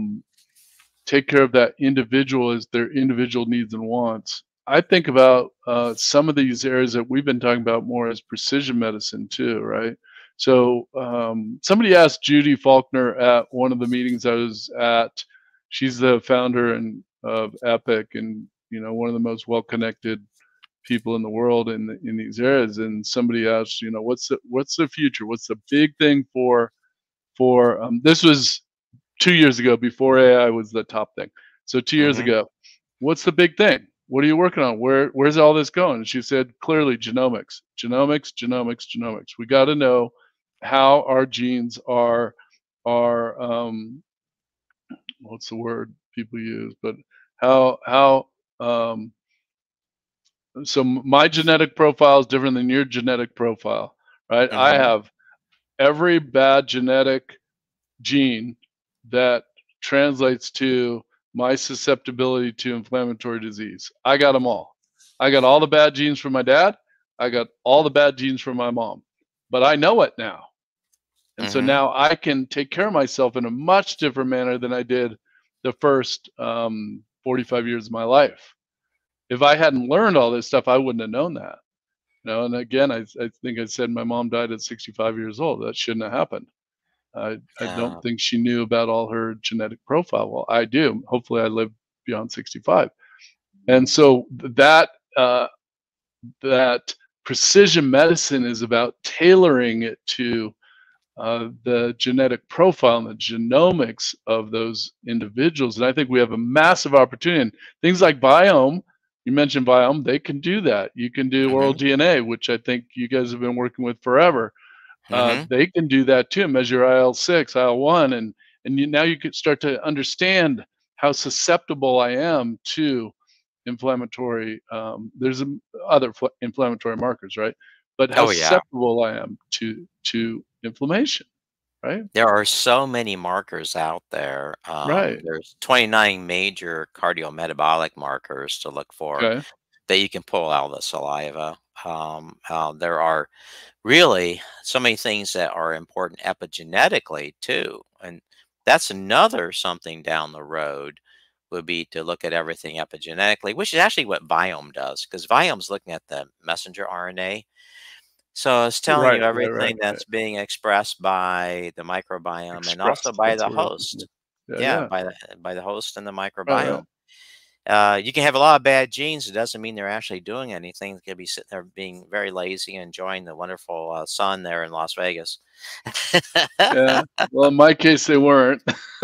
take care of that individual as their individual needs and wants. I think about some of these areas that we've been talking about more as precision medicine too, right? So somebody asked Judy Faulkner at one of the meetings I was at. She's the founder of Epic, and one of the most well-connected people in the world in these areas. And somebody asked, what's the future? What's the big thing for this was 2 years ago before AI was the top thing. So 2 years Hmm. ago, what's the big thing? What are you working on? Where's all this going? And she said clearly genomics. Genomics, genomics, genomics. We got to know how our genes are what's the word people use, but how um so my genetic profile is different than your genetic profile, right? I Hmm. have every bad genetic gene that translates to my susceptibility to inflammatory disease. I got them all. I got all the bad genes from my dad. I got all the bad genes from my mom. But I know it now. And so Hmm. now I can take care of myself in a much different manner than I did the first 45 years of my life. If I hadn't learned all this stuff, I wouldn't have known that. And again, I think I said my mom died at 65 years old. That shouldn't have happened. I don't Yeah. think she knew about all her genetic profile. Well, I do. Hopefully, I live beyond 65. And so that precision medicine is about tailoring it to the genetic profile and the genomics of those individuals. And I think we have a massive opportunity. And things like Biome, you mentioned Biome, they can do that. You can do oral Hmm. DNA, which I think you guys have been working with forever. Hmm. They can do that too, measure IL-6, IL-1, and now you can start to understand how susceptible I am to inflammatory. There's other inflammatory markers, right? But how Oh, yeah. susceptible I am to inflammation, right? There are so many markers out there. Right. There's 29 major cardiometabolic markers to look for Okay. that you can pull out of the saliva. There are really so many things that are important epigenetically too, and that's another something down the road would be to look at everything epigenetically, which is actually what Viome does, because Viome's looking at the messenger RNA. So it's telling Right. you Right. Right. everything Right. that's being expressed by the microbiome and also Expressed. by That's the the word I was looking host. for. Yeah. Yeah, Yeah. by the host and the Right. Right. microbiome. You can have a lot of bad genes. It doesn't mean they're actually doing anything. They could be sitting there being very lazy and enjoying the wonderful sun there in Las Vegas. Yeah. Well, in my case, they weren't.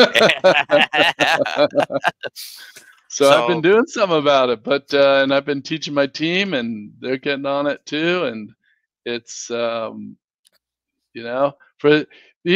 So I've been So, doing something about it, but and I've been teaching my team, and they're getting on it too. And it's for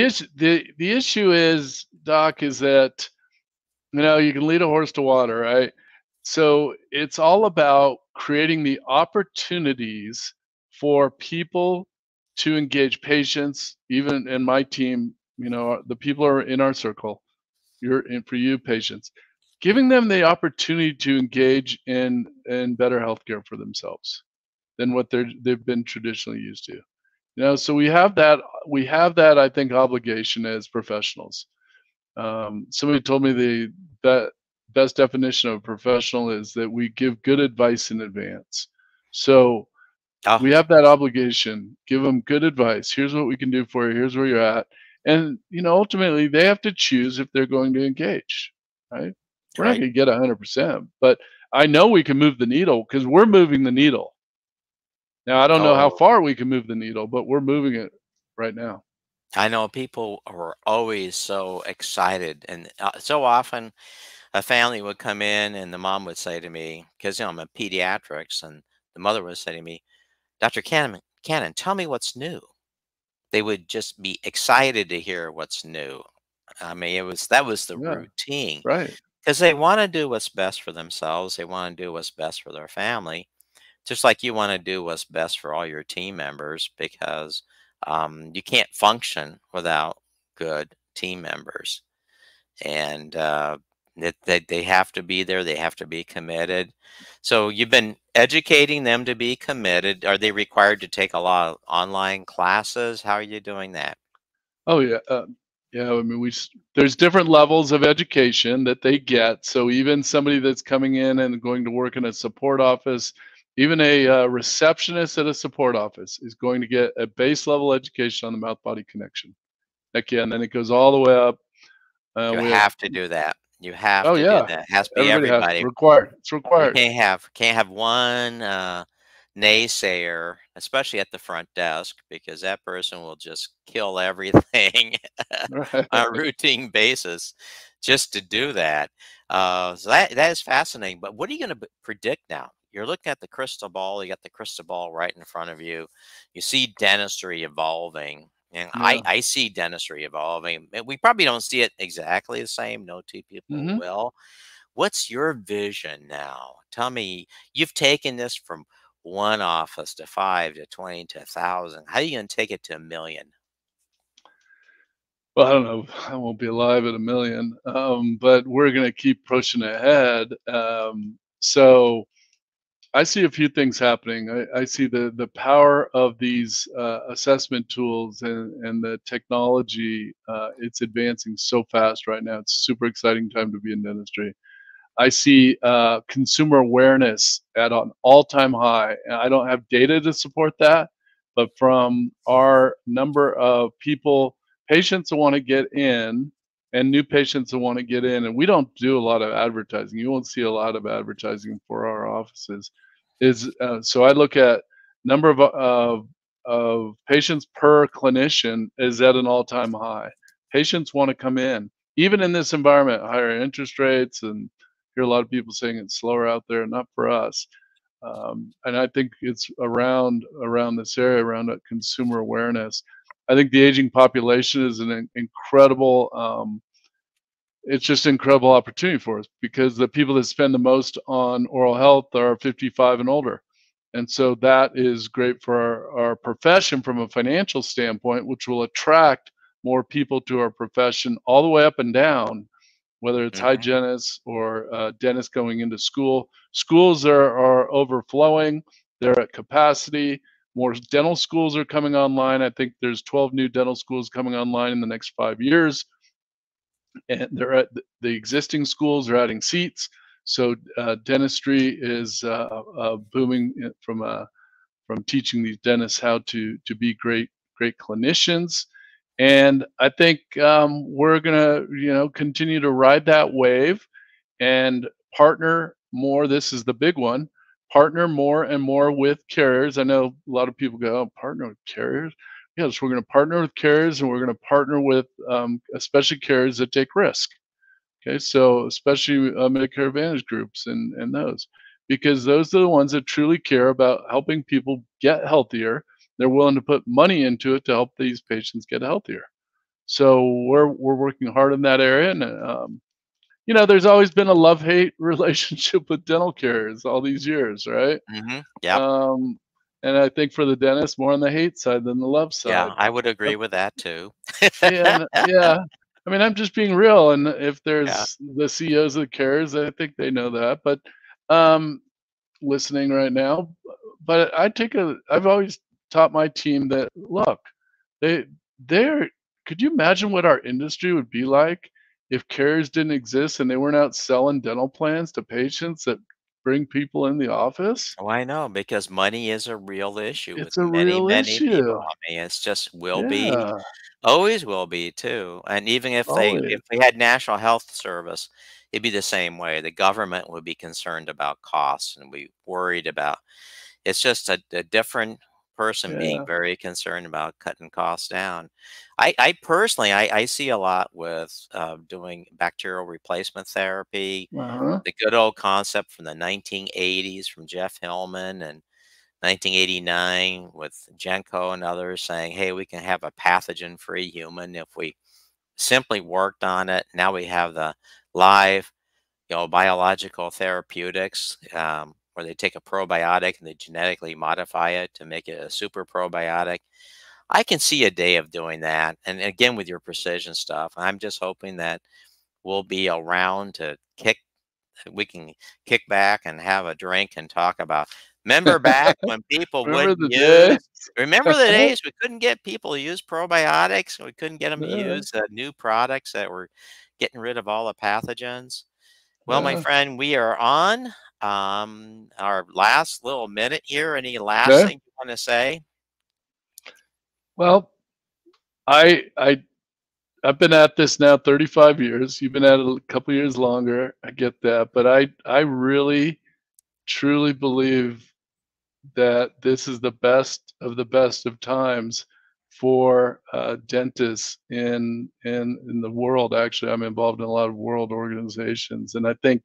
the issue is, Doc, is that you can lead a horse to water, right? So it's all about creating the opportunities for people to engage patients. Even in my team, the people are in our circle. You're in for you, patients, giving them the opportunity to engage in better healthcare for themselves than what they've been traditionally used to. So we have that I think obligation as professionals. Somebody told me the best definition of a professional is that we give good advice in advance. So oh, we have that obligation. Give them good advice. Here's what we can do for you. Here's where you're at. And ultimately, they have to choose if they're going to engage. Right? We're not right. going to get 100%, but I know we can move the needle because we're moving the needle. Now I don't know how Oh, far we can move the needle, but we're moving it right now. I know people are always so excited, and so often a family would come in, and the mom would say to me, because I'm in pediatrics, and the mother would say to me, "Dr. Cannon, tell me what's new." They would just be excited to hear what's new. I mean, that was the Yeah. routine Right. because they want to do what's best for themselves. They want to do what's best for their family, just like you want to do what's best for all your team members because you can't function without good team members. And they have to be there. They have to be committed. So you've been educating them to be committed. Are they required to take a lot of online classes? How are you doing that? Oh yeah, yeah. I mean, there's different levels of education that they get. So even somebody that's coming in and going to work in a support office, even a receptionist at a support office is going to get a base level education on the mouth body connection. Heck yeah, and then it goes all the way up. You We have have to do that. You have Oh to do yeah, that. It has to be everybody has everybody. required. It's You required. can't have one naysayer, especially at the front desk, because that person will just kill everything Right. on a routine basis just to do that. So that is fascinating. But what are you going to predict now? You're looking at the crystal ball. You got the crystal ball right in front of you. You see dentistry evolving. And I, Yeah. I see dentistry evolving. We probably don't see it exactly the same. No two people Hmm. will. What's your vision now? Tell me, you've taken this from one office to 5 to 20 to 1,000. How are you going to take it to 1,000,000? Well, I don't know. I won't be alive at 1,000,000, but we're going to keep pushing ahead. So I see a few things happening. I see the power of these assessment tools and the technology. It's advancing so fast right now. It's a super exciting time to be in dentistry. I see consumer awareness at an all-time high. And I don't have data to support that, but from our number of patients that want to get in, and new patients that want to get in, and we don't do a lot of advertising. You won't see a lot of advertising for our offices. So I look at number of patients per clinician is at an all-time high. Patients want to come in, even in this environment, higher interest rates, and hear a lot of people saying it's slower out there, not for us. And I think it's around this area, around that consumer awareness. I think the aging population is an incredible. It's just an incredible opportunity for us because the people that spend the most on oral health are 55 and older. And so that is great for our profession from a financial standpoint, which will attract more people to our profession all the way up and down, whether it's Hmm. hygienists or dentists going into school. Schools are overflowing, they're at capacity. More dental schools are coming online. I think there's 12 new dental schools coming online in the next 5 years, and they're at the existing schools are adding seats. So dentistry is booming from teaching these dentists how to be great clinicians. And I think we're gonna continue to ride that wave and partner more. This is the big one. Partner more and more with carriers. I know a lot of people go, oh, partner with carriers. Yes, we're going to partner with carriers, and we're going to partner with especially carriers that take risk. Okay, so especially Medicare Advantage groups and those, because those are the ones that truly care about helping people get healthier. They're willing to put money into it to help these patients get healthier. So we're working hard in that area, and there's always been a love hate relationship with dental carriers all these years, right? Yep. Um, and I think for the dentist, more on the hate side than the love Yeah, side. I would Uh, agree with that too. and yeah, I mean, I'm just being real. And if Yeah. there's the CEOs of the carriers, I think they know that. But um, listening right now, but I've always taught my team that look, they they're could you imagine what our industry would be like if carriers didn't exist and they weren't out selling dental plans to patients that bring people in the office? Oh, I know, because money is a real issue with It's a many, real many people. issue. I mean, it's just will be, Yeah, always will be too. And even if always. we had National Health Service, it'd be the same way. The government would be concerned about costs and be worried about. It's just a different person being Yeah. very concerned about cutting costs down. I personally, I see a lot with doing bacterial replacement therapy, Uh-huh. the good old concept from the 1980s from Jeff Hillman and 1989 with Genko and others saying, hey, we can have a pathogen-free human if we simply worked on it. Now we have the live, biological therapeutics where they take a probiotic and they genetically modify it to make it a super probiotic. I can see a day of doing that. And again, with your precision stuff, I'm just hoping that we'll be around to we can kick back and have a drink and talk about remember back when people Remember wouldn't the day? use remember the days we couldn't get people to use probiotics, we couldn't get them to Yeah, use new products that were getting rid of all the pathogens. Well, my yeah. friend, we are on our last little minute here. Any last Okay. thing you want to say? Well, I I I've been at this now 35 years. You've been at it a couple years longer. I get that, but I really truly believe that this is the best of times for dentists in the world. Actually, I'm involved in a lot of world organizations, and I think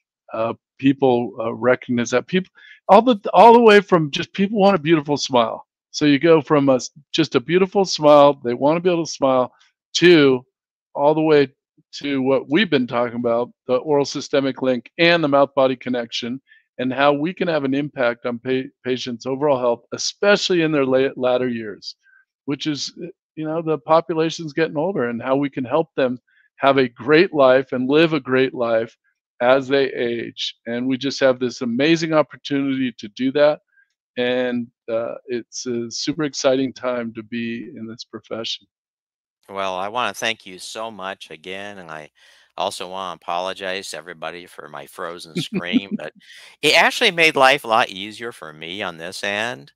people recognize that people all the way from just people want a beautiful smile. So you go from just a beautiful smile, they want to be able to smile, to all the way to what we've been talking about, the oral systemic link and the mouth body connection, and how we can have an impact on patients' overall health, especially in their latter years, which is the population's getting older, and how we can help them have a great life and live a great life as they age. And we just have this amazing opportunity to do that. And it's a super exciting time to be in this profession. Well, I want to thank you so much again, and I also want to apologize to everybody for my frozen screen, but it actually made life a lot easier for me on this end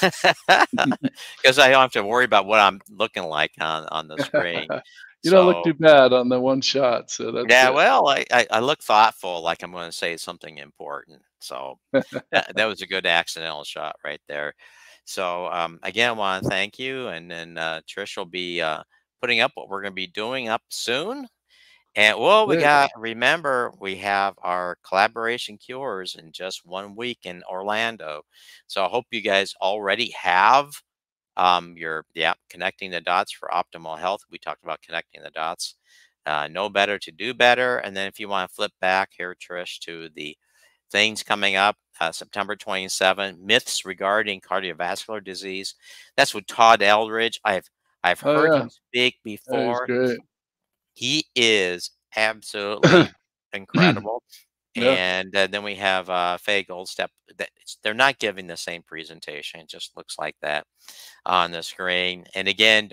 because I don't have to worry about what I'm looking like on the screen. You don't look So, too bad on the one shot, so that's yeah, good. well, I look thoughtful, like I'm going to say something important. So that was a good accidental shot right there. So again, I want to thank you, and then Trish will be putting up what we're going to be doing up soon. And well, we Great. got remember we have our collaboration cures in just 1 week in Orlando. So I hope you guys already have your connecting the dots for optimal health. We talked about connecting the dots. Know better to do better. And then if you want to flip back here, Trish, to the things coming up, September 27th, myths regarding cardiovascular disease. That's with Todd Eldridge. I've Oh heard yeah, him speak that is before. great. He is absolutely incredible. Yeah. And then we have Faye Goldstep. They're not giving the same presentation. It just looks like that on the screen. And again,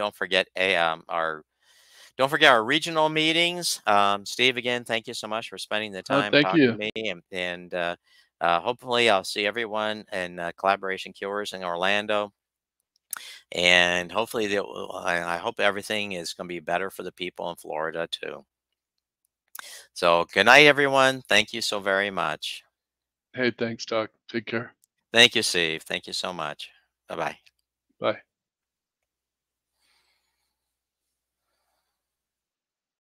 don't forget our regional meetings. Steve, again, thank you so much for spending the Oh, time thank talking to you. me. And hopefully I'll see everyone in Collaboration Cures in Orlando. And hopefully, I hope everything is going to be better for the people in Florida too. So good night, everyone. Thank you so very much. Hey, thanks, Doc. Take care. Thank you, Steve. Thank you so much. Bye bye. Bye.